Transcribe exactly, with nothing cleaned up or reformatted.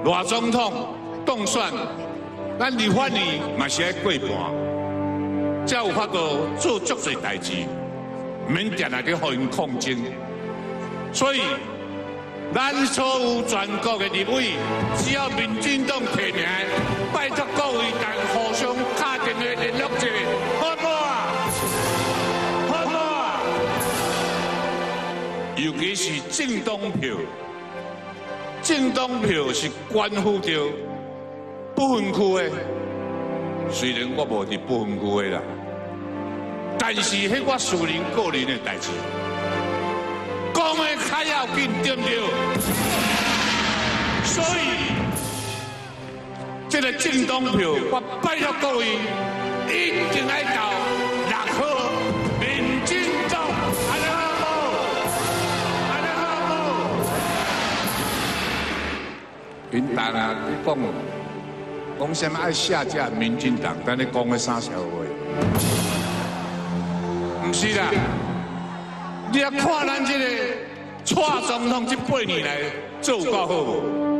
赖总统当选，咱立法院嘛是爱过半，才有法度做足侪代志，免定来去互因抗争。所以，咱所有全国的立委，只要民进党提名，拜托各位但互相打电话联络一下，好不好？好不好？尤其是政党票。 政党票是关乎到不分区的，虽然我无伫不分区的啦，但是迄我私人个人的代志，讲的较要紧，对不对？所以，这个政党票，我拜托各位一定要到六号民进党。 因当啊，你讲讲什么爱下架民进党，但你讲的啥小话？唔是啦，你要看咱这个蔡总统这八年来做够好无？